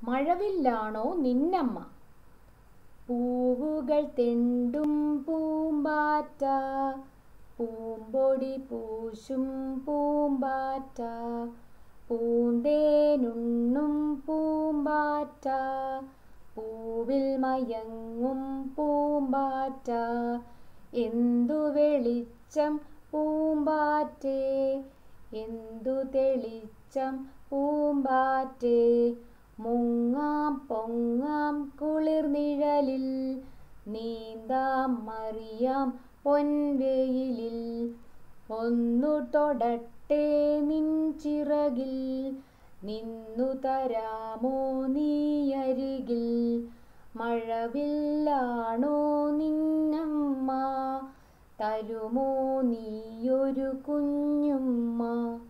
മഴവില്ലാണോ നിന്നമ്മ? പൂവുകൾ തെണ്ടും പൂമ്പാറ്റ, പൂമ്പൊടി പൂശും പൂമ്പാറ്റ, പൂന്തേനുണ്ണും പൂമ്പാറ്റ, പൂവിൽ മയങ്ങും പൂമ്പാറ്റ. എന്തു വെളിച്ചം പൂമ്പാറ്റേ, എന്തു തെളിച്ചം പൂമ്പാറ്റേ. മുങ്ങാം പൊങ്ങാം കുളിർനിഴലിൽ, നീന്താം മറിയാം പൊൻവെയിലിൽ. ഒന്നു തൊടട്ടെ നിൻ ചിറകിൽ, നിന്നു തരാമോ നീയരികിൽ. മഴവില്ലാണോ നിന്നമ്മ, തരുമോ നീയൊരു കുഞ്ഞുമ്മ?